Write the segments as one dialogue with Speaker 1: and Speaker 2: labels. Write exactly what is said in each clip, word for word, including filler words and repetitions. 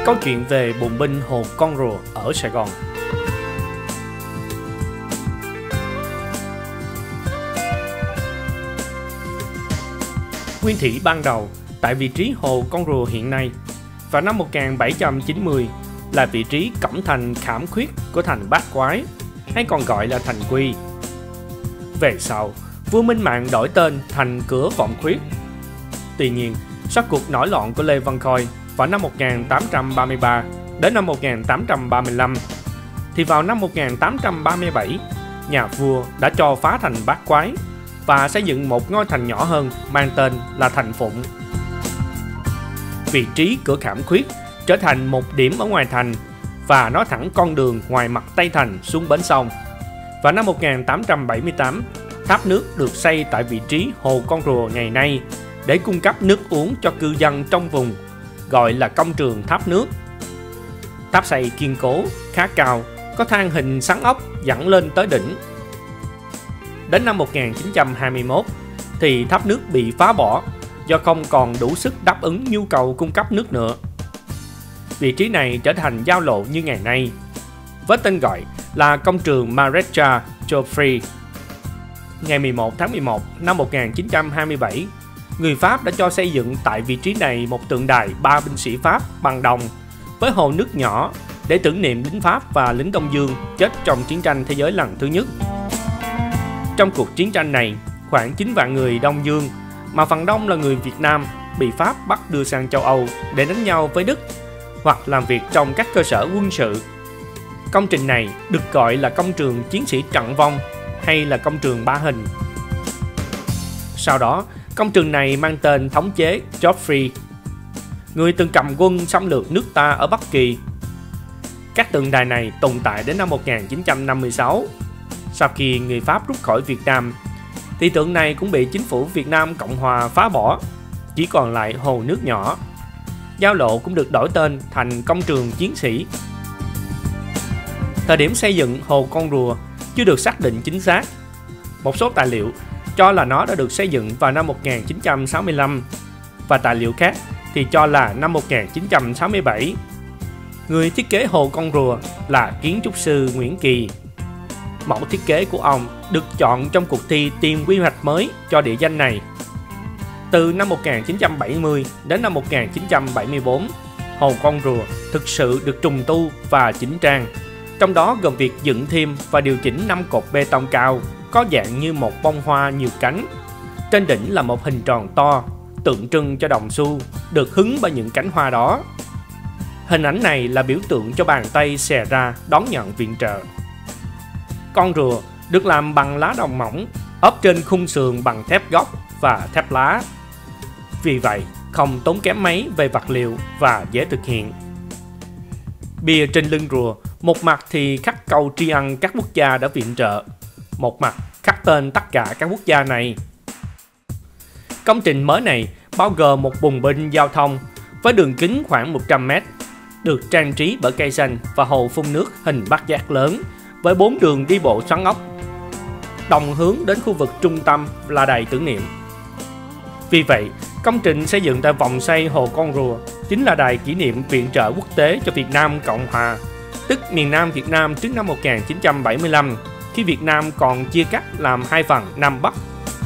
Speaker 1: Câu chuyện về bùng binh Hồ Con Rùa ở Sài Gòn. Nguyên thủy ban đầu tại vị trí Hồ Con Rùa hiện nay vào năm một nghìn bảy trăm chín mươi là vị trí cổng thành Khảm Khuyết của thành Bát Quái, hay còn gọi là thành Quy. Về sau, vua Minh Mạng đổi tên thành Cửa Vọng Khuyết. Tuy nhiên, sau cuộc nổi loạn của Lê Văn Khôi vào năm một nghìn tám trăm ba mươi ba đến năm một nghìn tám trăm ba mươi lăm, thì vào năm một nghìn tám trăm ba mươi bảy, nhà vua đã cho phá thành Bát Quái và xây dựng một ngôi thành nhỏ hơn mang tên là thành Phụng. Vị trí cửa Khảm Khuyết trở thành một điểm ở ngoài thành và nối thẳng con đường ngoài mặt Tây Thành xuống bến sông. Vào năm một nghìn tám trăm bảy mươi tám, tháp nước được xây tại vị trí Hồ Con Rùa ngày nay để cung cấp nước uống cho cư dân trong vùng, gọi là công trường tháp nước. Tháp xây kiên cố, khá cao, có thang hình xoắn ốc dẫn lên tới đỉnh. Đến năm một nghìn chín trăm hai mươi mốt thì tháp nước bị phá bỏ do không còn đủ sức đáp ứng nhu cầu cung cấp nước nữa. Vị trí này trở thành giao lộ như ngày nay, với tên gọi là công trường Maréchal Joffre. Ngày mười một tháng mười một năm một nghìn chín trăm hai mươi bảy, người Pháp đã cho xây dựng tại vị trí này một tượng đài ba binh sĩ Pháp bằng đồng với hồ nước nhỏ để tưởng niệm lính Pháp và lính Đông Dương chết trong chiến tranh thế giới lần thứ nhất. Trong cuộc chiến tranh này, khoảng chín vạn người Đông Dương, mà phần đông là người Việt Nam, bị Pháp bắt đưa sang châu Âu để đánh nhau với Đức hoặc làm việc trong các cơ sở quân sự. Công trình này được gọi là công trường chiến sĩ trận vong hay là công trường Ba Hình. Sau đó, công trường này mang tên thống chế Joffre, người từng cầm quân xâm lược nước ta ở Bắc Kỳ. Các tượng đài này tồn tại đến năm một nghìn chín trăm năm mươi sáu. Sau khi người Pháp rút khỏi Việt Nam, thì tượng này cũng bị chính phủ Việt Nam Cộng Hòa phá bỏ, chỉ còn lại hồ nước nhỏ. Giao lộ cũng được đổi tên thành công trường chiến sĩ. Thời điểm xây dựng Hồ Con Rùa chưa được xác định chính xác. Một số tài liệu cho là nó đã được xây dựng vào năm một nghìn chín trăm sáu mươi lăm và tài liệu khác thì cho là năm một nghìn chín trăm sáu mươi bảy. Người thiết kế Hồ Con Rùa là kiến trúc sư Nguyễn Kỳ. Mẫu thiết kế của ông được chọn trong cuộc thi tìm quy hoạch mới cho địa danh này. Từ năm một nghìn chín trăm bảy mươi đến năm một nghìn chín trăm bảy mươi tư, Hồ Con Rùa thực sự được trùng tu và chỉnh trang, trong đó gồm việc dựng thêm và điều chỉnh năm cột bê tông cao có dạng như một bông hoa nhiều cánh. Trên đỉnh là một hình tròn to, tượng trưng cho đồng xu, được hứng bởi những cánh hoa đó. Hình ảnh này là biểu tượng cho bàn tay xòe ra đón nhận viện trợ. Con rùa được làm bằng lá đồng mỏng, ốp trên khung sườn bằng thép gốc và thép lá. Vì vậy, không tốn kém mấy về vật liệu và dễ thực hiện. Bia trên lưng rùa, một mặt thì khắc câu tri ân các quốc gia đã viện trợ, một mặt khắc tên tất cả các quốc gia này. Công trình mới này bao gồm một bùng binh giao thông với đường kính khoảng một trăm mét, được trang trí bởi cây xanh và hồ phun nước hình bát giác lớn với bốn đường đi bộ xoắn ốc, đồng hướng đến khu vực trung tâm là đài tưởng niệm. Vì vậy, công trình xây dựng tại vòng xoay Hồ Con Rùa chính là đài kỷ niệm viện trợ quốc tế cho Việt Nam Cộng Hòa, tức miền Nam Việt Nam trước năm một nghìn chín trăm bảy mươi lăm, khi Việt Nam còn chia cắt làm hai phần Nam Bắc.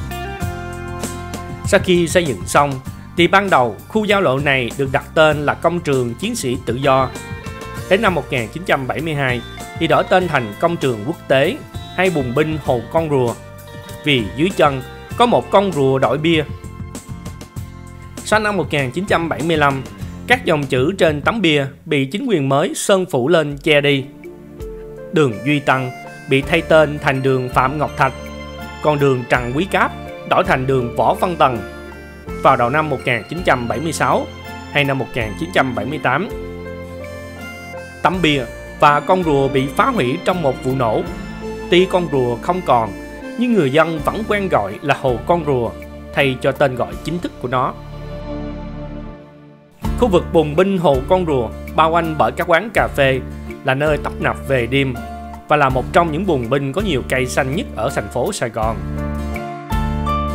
Speaker 1: Sau khi xây dựng xong, thì ban đầu khu giao lộ này được đặt tên là Công trường Chiến sĩ Tự do. Đến năm một nghìn chín trăm bảy mươi hai thì đổi tên thành Công trường Quốc tế hay Bùng binh Hồ Con Rùa, vì dưới chân có một con rùa đổi bia. Sau năm một nghìn chín trăm bảy mươi lăm, các dòng chữ trên tấm bia bị chính quyền mới sơn phủ lên che đi. Đường Duy Tân bị thay tên thành đường Phạm Ngọc Thạch, còn đường Trần Quý Cáp đổi thành đường Võ Văn Tần vào đầu năm một nghìn chín trăm bảy mươi sáu hay năm một nghìn chín trăm bảy mươi tám. Tấm bia và con rùa bị phá hủy trong một vụ nổ. Tuy con rùa không còn, nhưng người dân vẫn quen gọi là Hồ Con Rùa thay cho tên gọi chính thức của nó. Khu vực bùng binh Hồ Con Rùa bao quanh bởi các quán cà phê là nơi tấp nập về đêm và là một trong những bùng binh có nhiều cây xanh nhất ở thành phố Sài Gòn.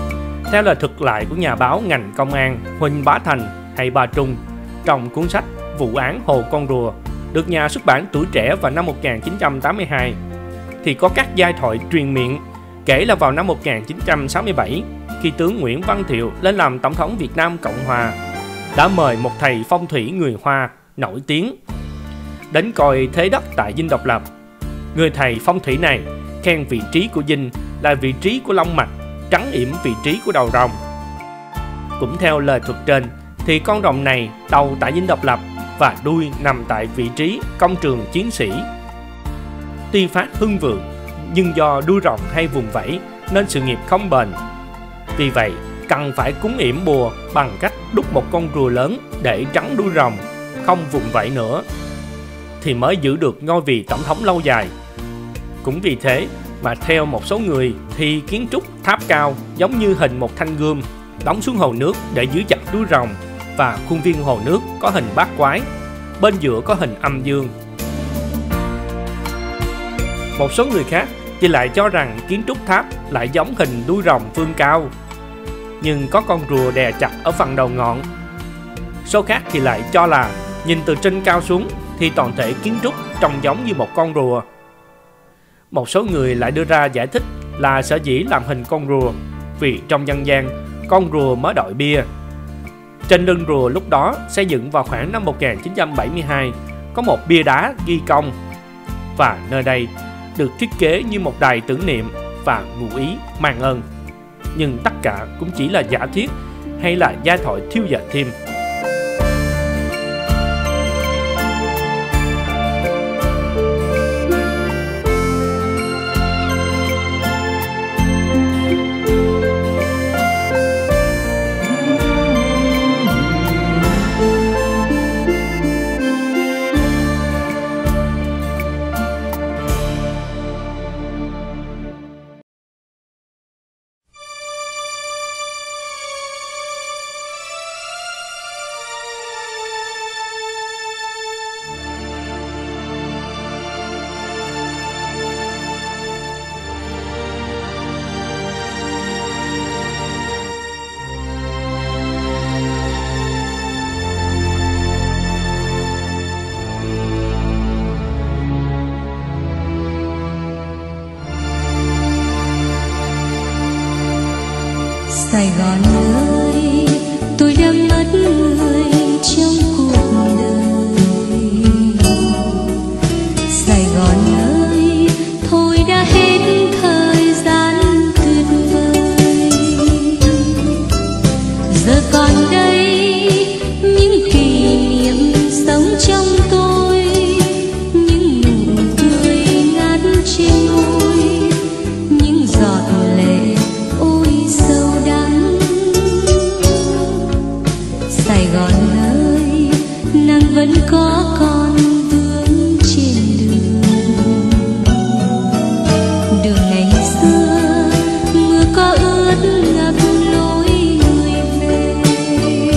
Speaker 1: Theo lời thuật lại của nhà báo ngành công an Huỳnh Bá Thành hay Ba Trung trong cuốn sách Vụ án Hồ Con Rùa được nhà xuất bản Tuổi Trẻ vào năm một nghìn chín trăm tám mươi hai, thì có các giai thoại truyền miệng kể là vào năm một nghìn chín trăm sáu mươi bảy, khi tướng Nguyễn Văn Thiệu lên làm Tổng thống Việt Nam Cộng Hòa, đã mời một thầy phong thủy người Hoa nổi tiếng đến coi thế đất tại Dinh Độc Lập. Người thầy phong thủy này khen vị trí của dinh là vị trí của long mạch, trắng yểm vị trí của đầu rồng. Cũng theo lời thuật trên, thì con rồng này đầu tại Dinh Độc Lập và đuôi nằm tại vị trí công trường chiến sĩ. Tuy phát hưng vượng, nhưng do đuôi rồng hay vùng vẫy nên sự nghiệp không bền. Vì vậy, cần phải cúng yểm bùa bằng cách đúc một con rùa lớn để trắng đuôi rồng, không vùng vẫy nữa, thì mới giữ được ngôi vị tổng thống lâu dài. Cũng vì thế mà theo một số người thì kiến trúc tháp cao giống như hình một thanh gươm đóng xuống hồ nước để giữ chặt đuôi rồng, và khuôn viên hồ nước có hình bát quái, bên giữa có hình âm dương. Một số người khác thì lại cho rằng kiến trúc tháp lại giống hình đuôi rồng vươn cao, nhưng có con rùa đè chặt ở phần đầu ngọn. Số khác thì lại cho là nhìn từ trên cao xuống thì toàn thể kiến trúc trông giống như một con rùa. Một số người lại đưa ra giải thích là sở dĩ làm hình con rùa vì trong dân gian con rùa mới đội bia. Trên lưng rùa lúc đó xây dựng vào khoảng năm một nghìn chín trăm bảy mươi hai có một bia đá ghi công, và nơi đây được thiết kế như một đài tưởng niệm và ngụ ý mang ơn. Nhưng tất cả cũng chỉ là giả thiết hay là giai thoại thiêu dệt thêm.
Speaker 2: Sài Gòn ơi, tôi đã mất người trong cuộc đời. Sài Gòn ơi, thôi đã hết thời gian tuyệt vời. Giờ còn đây những kỷ niệm sống trong tôi, những nụ cười ngát trên môi, những giọt lệ ôi sâu đắng. Sài Gòn ơi, nắng vẫn có còn vương trên đường. Đường ngày xưa mưa có ướt ngập lối người về.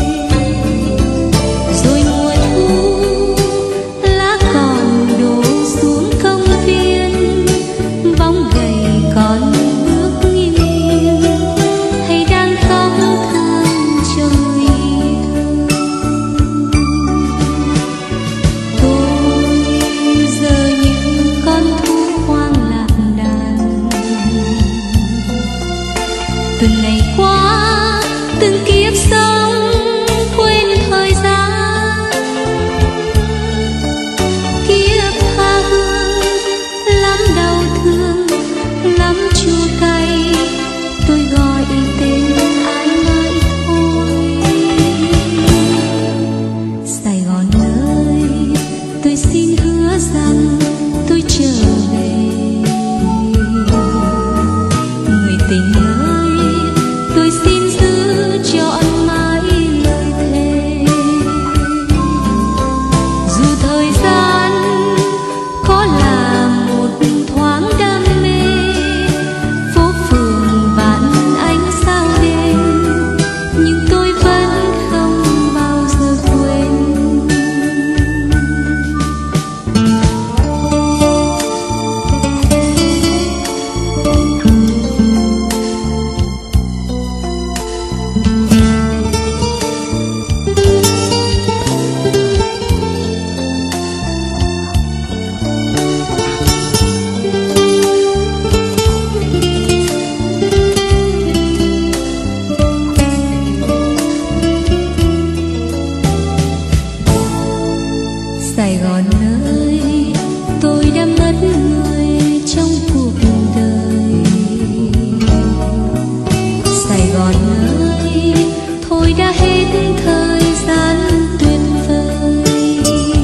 Speaker 2: thôi đã hết thời gian tuyệt vời.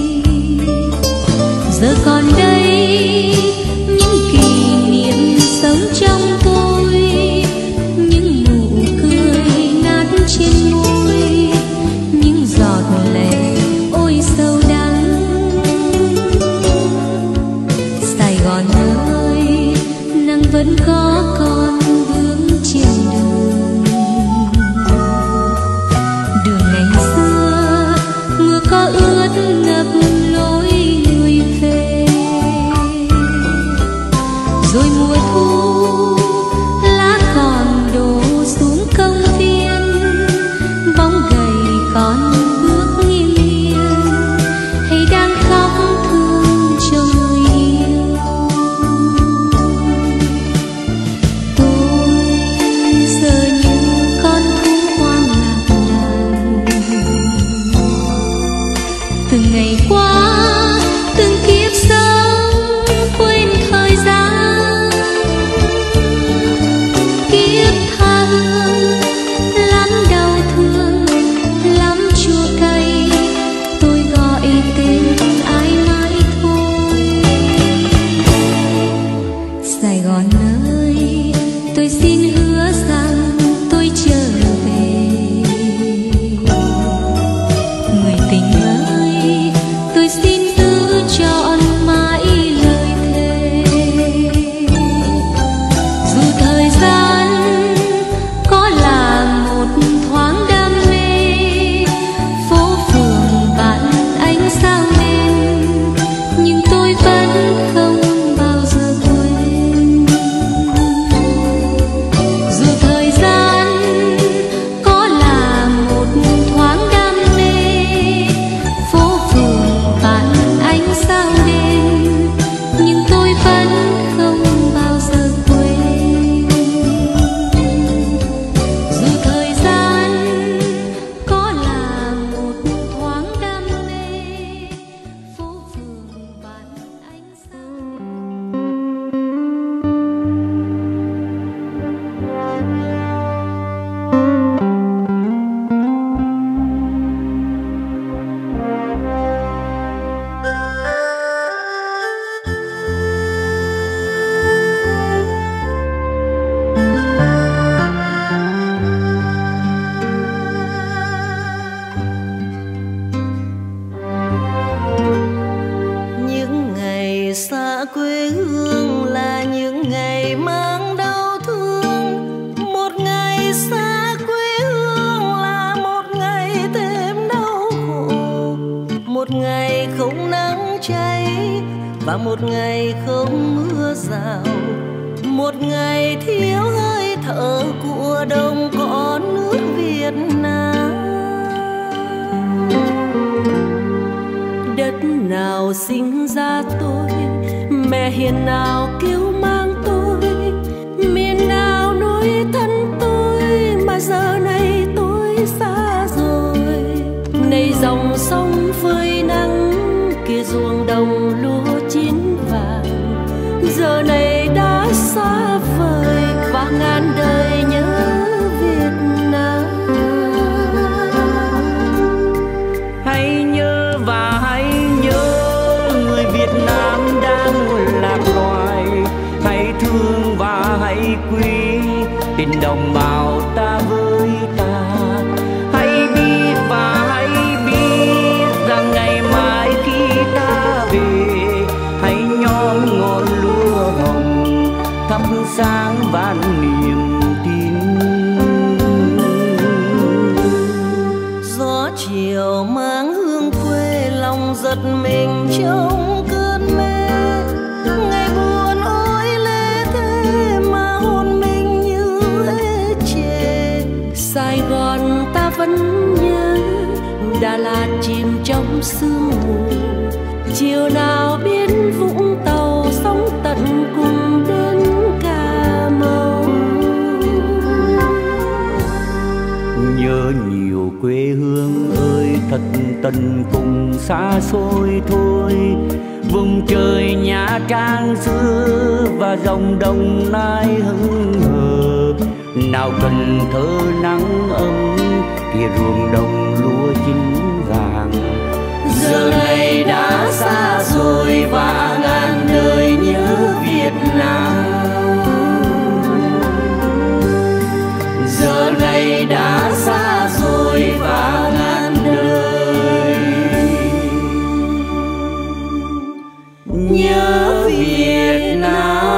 Speaker 2: Giờ còn đây những kỷ niệm sống trong tôi, những nụ cười nát trên môi, những giọt lệ ôi sâu đắng. Sài Gòn ơi, nắng vẫn có còn vương trên đường. Đường ngày xưa mưa có ướt ngập lối người về. Rồi mùa thu lá còn đổ xuống công viên, bóng gầy còn bước nghiêng nghiêng hay đang khóc thương cho người yêu. Tôi giờ như con thú hoang lạc đàn, từng ngày qua từng kiếp sống quên thời gian. Kiếp tha hương lắm đau thương lắm chua cay, tôi gọi tên ai mãi thôi. Sài Gòn ơi, tôi xin hứa rằng tôi trở về. Người tình ơi, tôi xin giữ trọn mãi lời thề. Dù thời gian có là một thoáng đam mê, phố phường bạn ánh sao đêm, nhưng tôi vẫn không bao giờ quên. Dù thời gian có là một thoáng đam mê, phố phường bạn ánh sao đêm, nhưng tôi vẫn không bao giờ quên. Dù thời gian có là một thoáng đam mê, phố phường bạn ánh sao.
Speaker 3: Những ngày xa quê hương là những ngày mang đau thương. Một ngày xa quê hương là một ngày thêm đau khổ. Một ngày không nắng cháy và một ngày không mưa rào. Một ngày thiếu hơi thở của đồng cỏ nước Việt Nam. Đất nào sinh ra tôi, mẹ hiền nào kêu mang tôi, miền nào nuôi thân tôi mà giờ này tôi xa rồi. Này dòng sông phơi nắng, kia ruộng đồng lúa chín vàng, giờ này đã xa vời và ngàn đời nhớ Việt Nam.
Speaker 4: Hãy nhớ và hãy nhớ người Việt Nam đang lạc loài. Hãy thương và hãy quý tình đồng bào ta với ta. Hãy biết và hãy biết rằng ngày mai khi ta về, hãy nhóm ngọn lúa hồng thắp sáng vạn niềm tin.
Speaker 3: Gió chiều mang hương quê, lòng giật mình trong cơn mê. Ngày buồn ôi lê thế mà hồn mình như ê chề.
Speaker 2: Sài Gòn ta vẫn nhớ, Đà Lạt chìm trong sương mù. Chiều nào biến Vũng Tàu sóng tận cùng đến Cà Mau.
Speaker 4: Nhớ nhiều quê hương ơi, thật tận cùng xa xôi thôi. Vùng trời Nha Trang xưa và dòng Đồng Nai hững hờ. Nào Cần Thơ nắng ấm, kia ruộng đồng lúa chín vàng. Giờ này đã xa rồi và ngàn đời nhớ Việt Nam. Giờ này đã xa rồi và ngàn đời nhớ Việt Nam.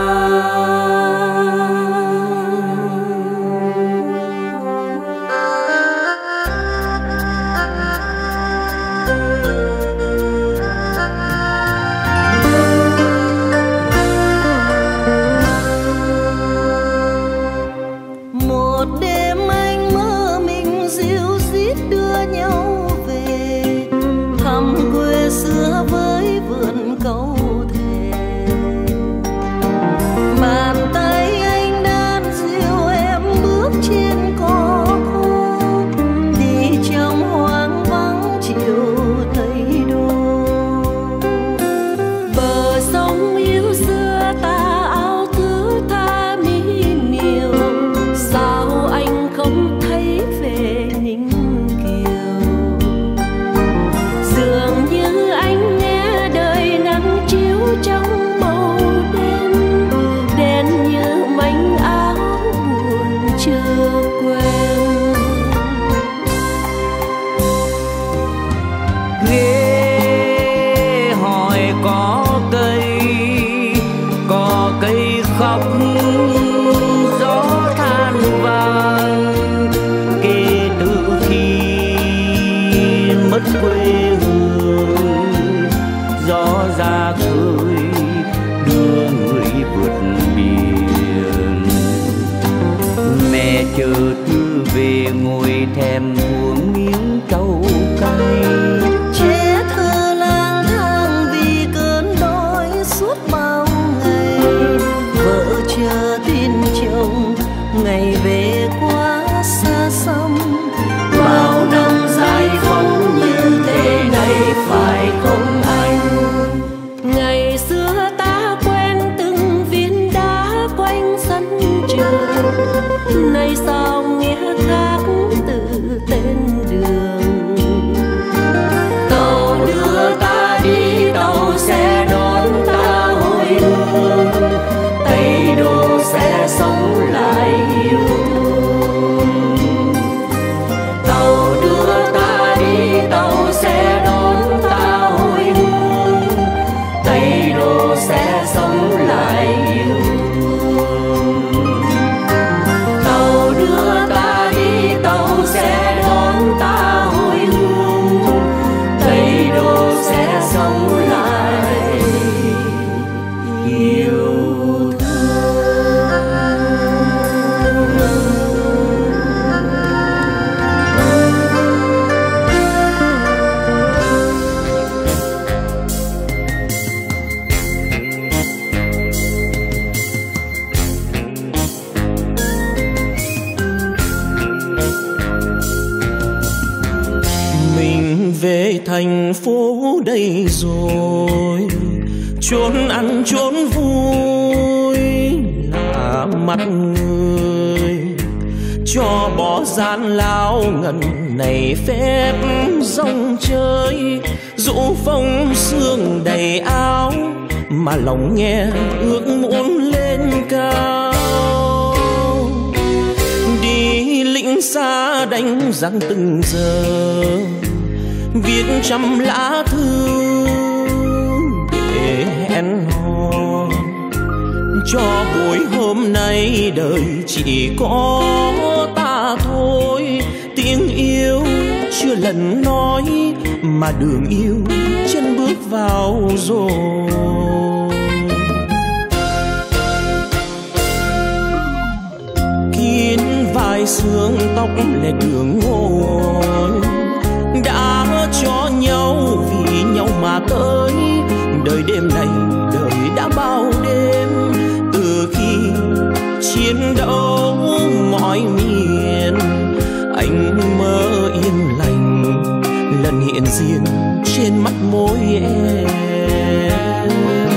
Speaker 5: thành phố đây rồi, chốn ăn chốn vui là mặt người, cho bỏ gian lao ngần này phép rong chơi, dỗ phong sương đầy áo mà lòng nghe ước muốn lên cao. Đi lĩnh xa đánh giăng từng giờ, viết trăm lá thư để hẹn hò, cho buổi hôm nay đời chỉ có ta thôi. Tiếng yêu chưa lần nói mà đường yêu chân bước vào rồi. Kín vai sương tóc lệ đường ngồi, đã cho nhau vì nhau mà tới. Đời đêm này đời đã bao đêm, từ khi chiến đấu mọi miền, anh mơ yên lành lần hiện diện trên mắt môi em.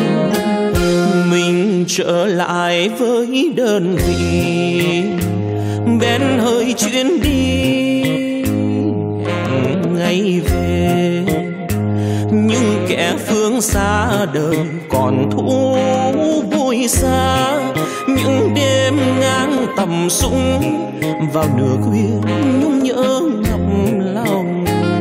Speaker 5: Mình trở lại với đơn vị, bén hơi chuyến đi phương xa đời còn thú vui xa. Những đêm ngang tầm súng vào nửa khuya nhung nhớ ngập lòng.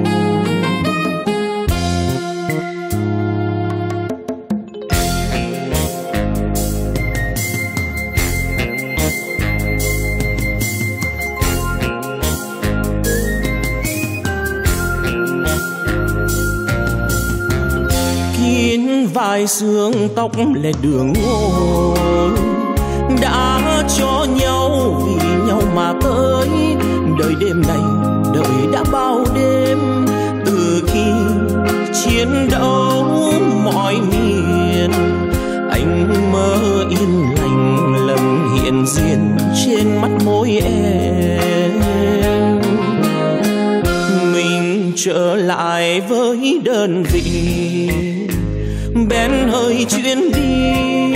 Speaker 5: Vai xương tóc lẻ đường ngồi đã cho nhau vì nhau mà tới. Đời đêm này đời đã bao đêm, từ khi chiến đấu mọi miền anh mơ yên lành lần hiện diện trên mắt môi em. Mình trở lại với đơn vị bén hơi chuyến đi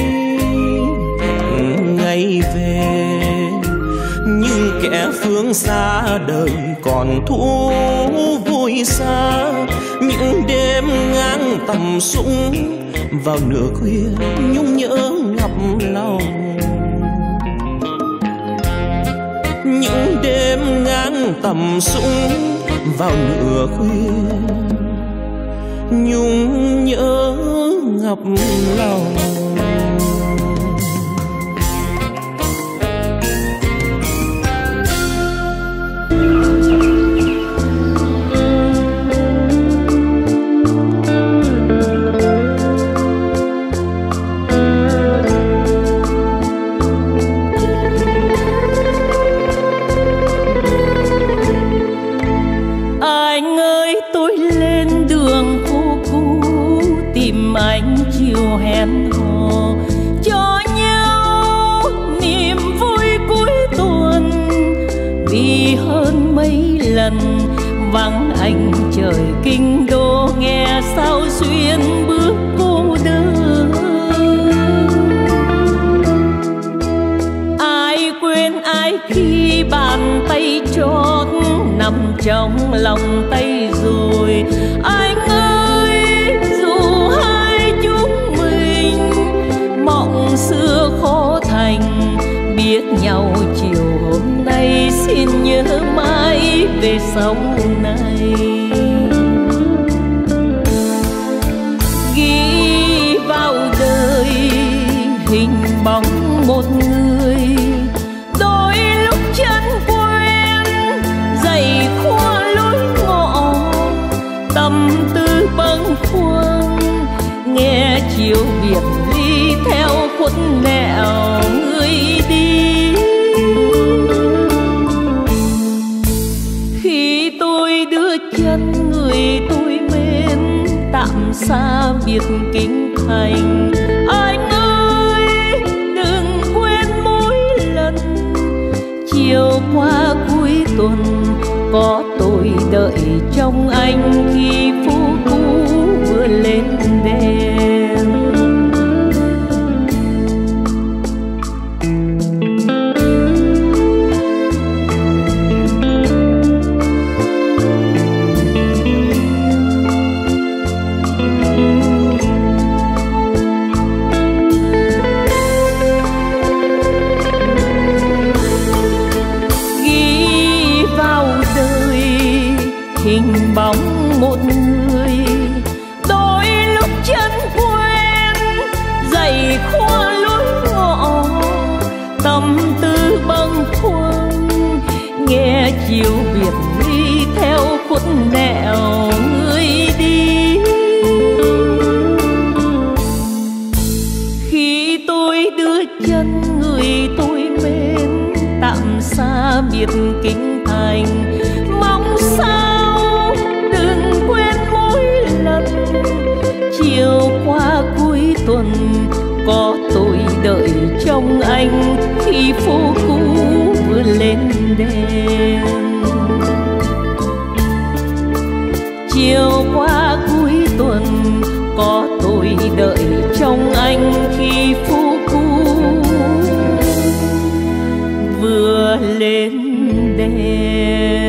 Speaker 5: ngày về. Nhưng kẻ phương xa đời còn thú vui xa. Những đêm ngang tầm súng vào nửa khuya nhung nhớ ngập lòng. Những đêm ngang tầm súng vào nửa khuya nhung nhớ ngập lòng.
Speaker 3: Anh ơi tôi lên đường phố cũ tìm anh chiều hẹn hò cho nhau niềm vui cuối tuần. Vì hơn mấy lần vắng anh trời kinh đô, nghe sao xuyên bước cô đơn. Ai quên ai khi bàn tay trót nằm trong lòng tay rồi. Anh ơi dù hai chúng mình mộng xưa khó thành, biết nhau chiều hôm nay xin nhớ mãi về sau này. Ghi vào đời hình bóng một người, đôi lúc chân quen dày khoa lối ngõ, tâm tư bâng khuâng nghe chiều biệt ly theo khuất nẻo người đi. Khi tôi đưa chân người tôi mến tạm xa biệt kinh thành, anh ơi đừng quên mỗi lần chiều qua cuối tuần có tôi đợi trong anh khi phố cũ vừa lên đèn. Hình bóng một người, đôi lúc chân quen dày khoa lối ngõ, tâm tư bâng khuâng nghe chiều biệt ly theo khuất nẻo người đi. Khi tôi đưa chân người tôi mến tạm xa biệt kinh thành, mong sao chiều qua cuối tuần có tôi đợi trong anh khi phố cũ vừa lên đèn. Chiều qua cuối tuần có tôi đợi trong anh khi phố cũ vừa lên đèn.